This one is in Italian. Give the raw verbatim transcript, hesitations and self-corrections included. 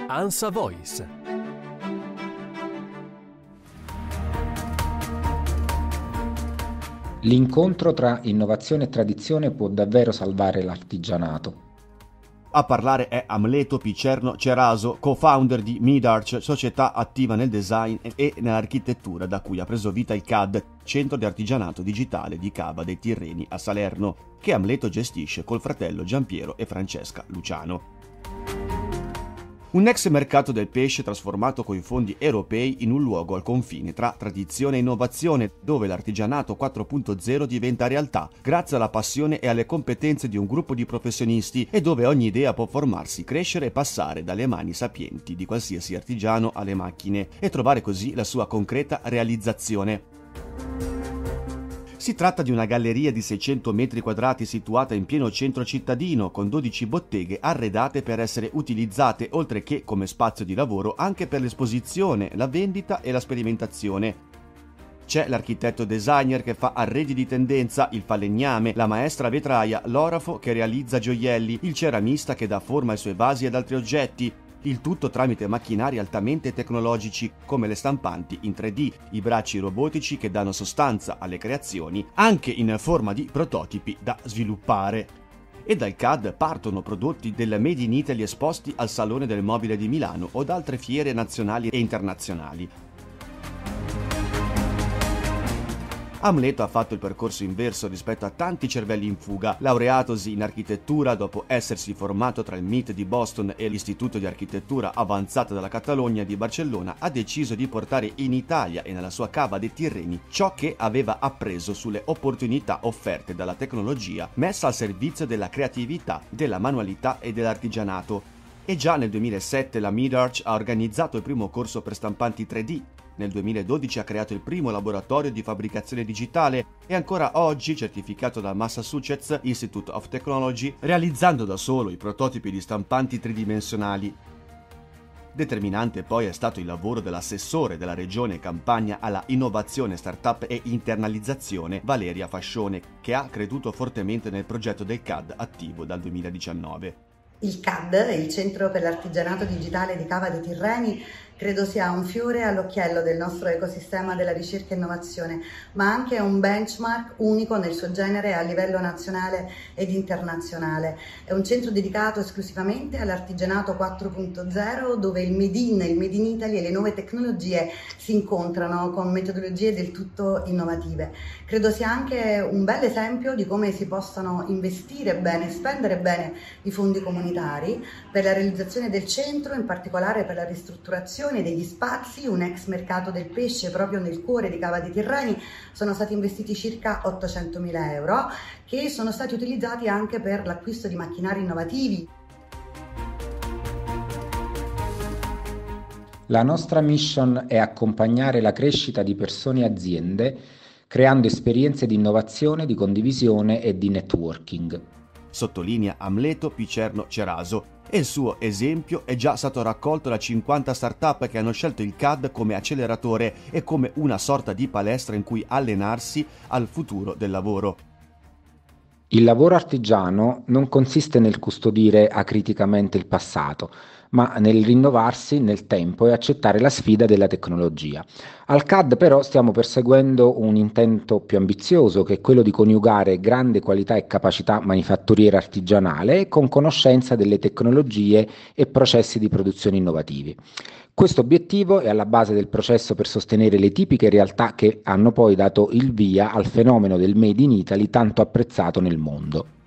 ANSA Voice. L'incontro tra innovazione e tradizione può davvero salvare l'artigianato. A parlare è Amleto Picerno Ceraso, co-founder di Midarch, società attiva nel design e nell'architettura da cui ha preso vita il C A D, Centro di Artigianato Digitale di Cava dei Tirreni a Salerno, che Amleto gestisce col fratello Giampiero e Francesca Luciano. Un ex mercato del pesce trasformato coi fondi europei in un luogo al confine tra tradizione e innovazione, dove l'artigianato quattro punto zero diventa realtà, grazie alla passione e alle competenze di un gruppo di professionisti, e dove ogni idea può formarsi, crescere e passare dalle mani sapienti di qualsiasi artigiano alle macchine, e trovare così la sua concreta realizzazione. Si tratta di una galleria di seicento metri quadrati situata in pieno centro cittadino, con dodici botteghe arredate per essere utilizzate, oltre che come spazio di lavoro, anche per l'esposizione, la vendita e la sperimentazione. C'è l'architetto designer che fa arredi di tendenza, il falegname, la maestra vetraia, l'orafo che realizza gioielli, il ceramista che dà forma ai suoi vasi ed altri oggetti. Il tutto tramite macchinari altamente tecnologici come le stampanti in tre D, i bracci robotici che danno sostanza alle creazioni, anche in forma di prototipi da sviluppare. E dal C A D partono prodotti del Made in Italy esposti al Salone del Mobile di Milano o da altre fiere nazionali e internazionali. Amleto ha fatto il percorso inverso rispetto a tanti cervelli in fuga. Laureatosi in architettura dopo essersi formato tra il M I T di Boston e l'Istituto di Architettura Avanzata della Catalogna di Barcellona, ha deciso di portare in Italia e nella sua Cava dei Tirreni ciò che aveva appreso sulle opportunità offerte dalla tecnologia messa al servizio della creatività, della manualità e dell'artigianato. E già nel duemilasette la Midarch ha organizzato il primo corso per stampanti tre D. Nel duemiladodici ha creato il primo laboratorio di fabbricazione digitale e ancora oggi certificato dal Massachusetts Institute of Technology, realizzando da solo i prototipi di stampanti tridimensionali. Determinante poi è stato il lavoro dell'assessore della regione Campania alla innovazione, startup e internalizzazione, Valeria Fascione, che ha creduto fortemente nel progetto del C A D attivo dal duemiladiciannove. Il C A D, il Centro per l'Artigianato Digitale di Cava dei Tirreni, credo sia un fiore all'occhiello del nostro ecosistema della ricerca e innovazione, ma anche un benchmark unico nel suo genere a livello nazionale ed internazionale. È un centro dedicato esclusivamente all'artigianato quattro punto zero, dove il Made in, il Made in Italy e le nuove tecnologie si incontrano con metodologie del tutto innovative. Credo sia anche un bel esempio di come si possano investire bene, spendere bene i fondi comunitari per la realizzazione del centro, in particolare per la ristrutturazione degli spazi. Un ex mercato del pesce proprio nel cuore di Cava dei Tirreni, sono stati investiti circa ottocentomila euro, che sono stati utilizzati anche per l'acquisto di macchinari innovativi. La nostra mission è accompagnare la crescita di persone e aziende, creando esperienze di innovazione, di condivisione e di networking. Sottolinea Amleto Picerno Ceraso, e il suo esempio è già stato raccolto da cinquanta start-up che hanno scelto il C A D come acceleratore e come una sorta di palestra in cui allenarsi al futuro del lavoro. Il lavoro artigiano non consiste nel custodire acriticamente il passato, ma nel rinnovarsi nel tempo e accettare la sfida della tecnologia. Al C A D però stiamo perseguendo un intento più ambizioso, che è quello di coniugare grande qualità e capacità manifatturiera artigianale con conoscenza delle tecnologie e processi di produzione innovativi. Questo obiettivo è alla base del processo per sostenere le tipiche realtà che hanno poi dato il via al fenomeno del Made in Italy tanto apprezzato nel mondo.